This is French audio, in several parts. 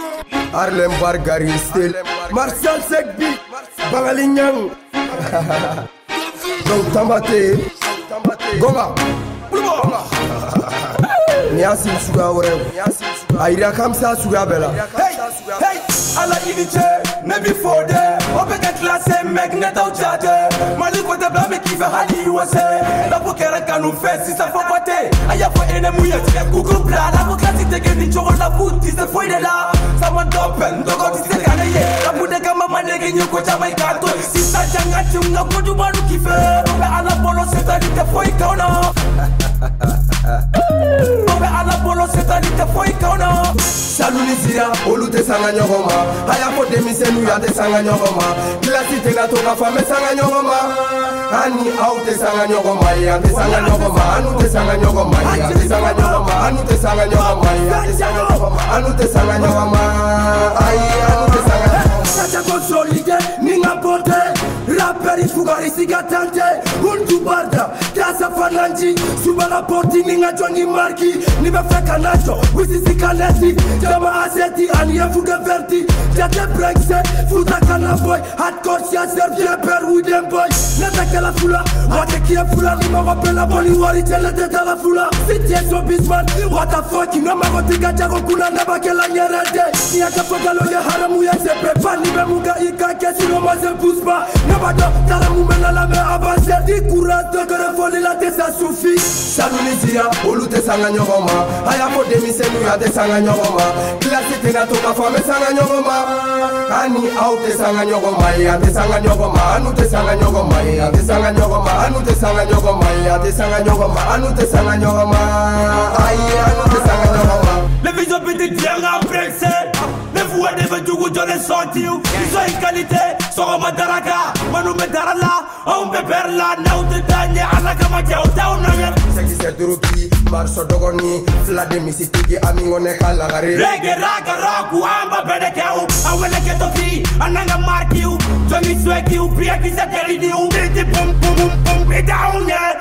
Harlem Bargari Style, Marcel Sekbi, Bangalinyang. Donc Tambate, Gonga, Niasi Suga Ore, Aira Kamsa Suga Bella. Hey, hey, alla inite, ne before there. Open the class and magnet out jade. Malik with the blame qui fait Hali USA. La bouquera quand nous fait si ça faut boiter. Aïe, faut ennemi, y'a Google Bla. La bouquera si t'es gagné, tu la foot, tu sais, faut y aller là. Ça m'a d'open, donc on dit c'est gagné. La bouquera quand maman n'est gagné, quoi, jamais gâteau. Si ça t'engage, tu n'as pas du mal qui fait. Mais à la polo, c'est à dire que faut y qu'on a. Mais à la polo, c'est à dire que faut y qu'on a. Salut Nizira, Olute Sanganyogoma. Aya for demisenu ya de Sanganyogoma. Klasi tena toka fame Sanganyogoma. Ani aute Sanganyogoma, ya de Sanganyogoma. Anu te Sanganyogoma, ya de Sanganyogoma. Anu te Sanganyogoma, ya de Sanganyogoma. Anu te Sanganyogoma, ay anu te Sanganyogoma. Sacha consolide, ninga pote. Raperi fugari sigatante. Untu barda, kasa fananji. Subala porti ninga Johnny Marki. Nibe feka nacho, wisi sikaneti. Jama aseti, aniye fuga verti. Jate breakse, futa kana boy. Hardcore siya servie per wooden boy. Neta la fula, wate kie fula. Nima wapela boli wari tele tete la fula. Siti eso bisman, what the fuck. Noma gotika jago kuna neba kela nyerede. Nia kafoga lo ye haramu ya sepe. Nibe muga ika kesi no ma se puspa. Neba do, tala mumena la me avance. Di courage de que foli la te sa suffit. Salut Nizira, Olute Sanganyogoma. Aya for demisenu ya de Sanganyogoma. Klasi tena toka fame Sanganyogoma. Ani aute Sanganyogoma, ya de Sanganyogoma. Anu te Sanganyogoma, ya de Sanganyogoma. Anu te Sanganyogoma, ya de Sanganyogoma. Anu te Sanganyogoma, ay anu te Sanganyogoma. Les visions petites viennent après les voix des vêtements de les sentir. Ils ont une qualité, sont en madaraka. Manu medarala, on peut perdre la naute de dernier à la camatia au town. C'est qui c'est Duruki, Marso Dogoni, Flade Mississippi, Amingone Kalagari. Reggae raga ragu, amba bedekeu. Awele ketofi, ananga markiu. Johnny Swekiu, Pia Kisakeridiu. Bidi pum pum pum pum, be down yeah.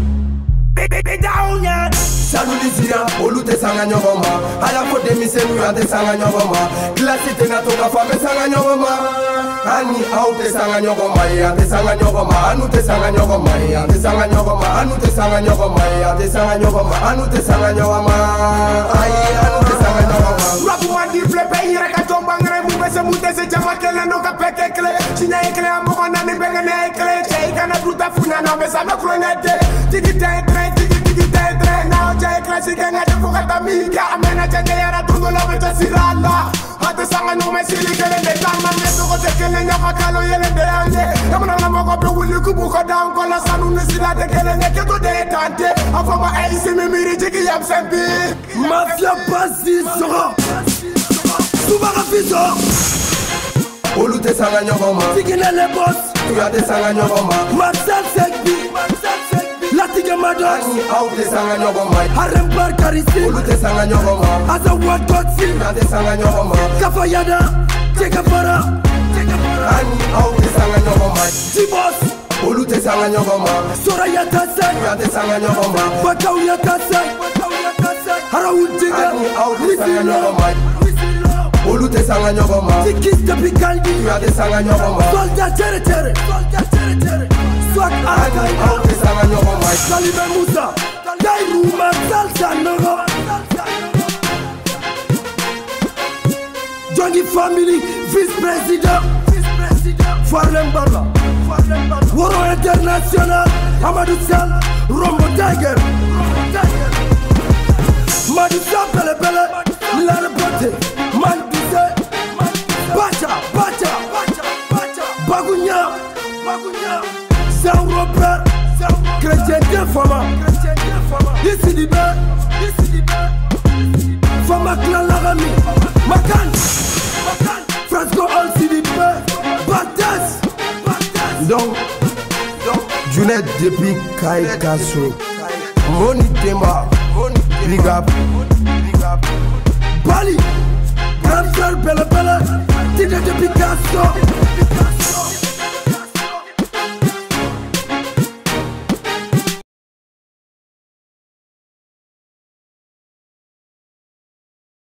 Be down yeah. Salut Nizira, Olute Sanganyogoma. Aya for demisenu ya de Sanganyogoma. Klasi tena toka fame Sanganyogoma. Ani aute Sanganyogoma, ya de Sanganyogoma. Anu te Sanganyogoma, ya de Sanganyogoma. Anu te Sanganyogoma, ya de Sanganyogoma. Anu te Sanganyogoma, ay anu te Sanganyogoma. Rapu andi flepe ira ka tomba ngre mu bese mu tese chama kele no ka peke kle. Chinya ekle ambo na ni benga ne ekle. Chei kana bruta funa no besa me kronete. Tiki tetre, tiki tetre. Now chei klasi kenga de fukata miga. Amena chenge yara tungo la beta sirala. Hate sanga no me sili kele de tama me to ko tekele nya makalo yele de ande. Amana na moko be wuli kubu ko down ko la sanu ne sila de kele ne ke to de tante. Afoma ai se me miri jiki yam sempi. Mafia basi sora. Subara fiso. Olute Sanganyogoma. Tikinele boss. Ya de Sanganyogoma. Marcel Sekbi. Latiga Madon. Ani aute Sanganyogoma. Harlem Bargari Style. Olute Sanganyogoma. Asa what God see. Ya de Sanganyogoma. Kafayada. Tekafara. Ani aute Sanganyogoma. Tibos. Olute Sanganyogoma. Soraya Tasay. Ya de Sanganyogoma. Bakauya Tasay. Harawul Jiga. Ani aute Sanganyogoma. Olute Sanganyogoma. Tikis de Pikaldi. Ya de Sanganyogoma. Soldat Tere. Swag Ani aute Sanganyogoma. Salime Moussa. Dairuma Salsa Noro. Johnny Family. Vice-président. Farlem Barla. Woro International. Amadou Sal. Rombo Tiger. Madissa Pele. La Repote. Mandise. Bacha. Bagunya. Saint Robert. Chrétien de Fama. Ici Dibé. Fama Clan Larami. Makan. Frasco All Sidibé. Batas. Donc, Junet depuis Kai Kasso. Moni Temba. Big up. Bali. Grand frère Pele. Tide de Picasso.